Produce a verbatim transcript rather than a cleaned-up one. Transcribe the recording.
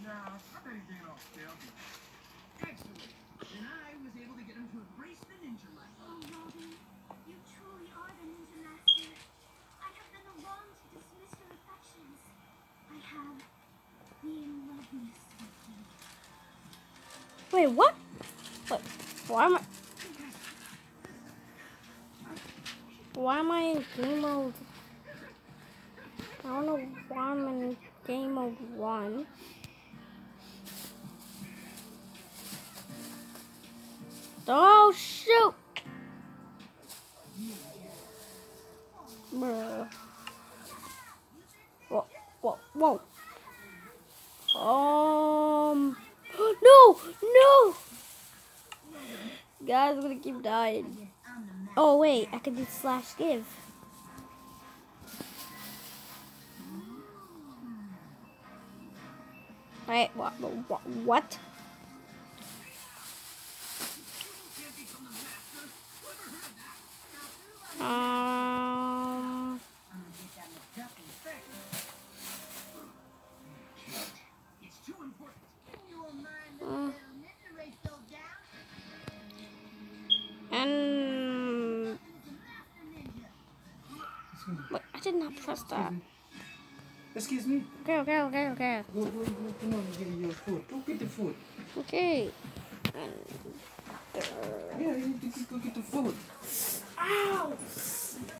Nah, I bet he's being all salesy. Excellent. And I was able to get him to embrace the ninja life. Oh, Robin, you truly are the ninja master. I have been the one to dismiss your affections. I have the in loveness with you. Wait, what? What? Why am I? Why am I in game mode? I don't know why I'm in game mode one. Oh shoot! Bruh. Whoa, whoa, whoa. Um. No! No! Guys, I'm gonna keep dying. Oh, wait. I can do slash give. Wait, what? What? What? Um. Uh, and wait, I did not press that. Excuse me. Okay, okay, okay, okay. Go, go, go, come on, give me your food. Go get the food. Okay. And, Yeah, you need to go get the food. ow!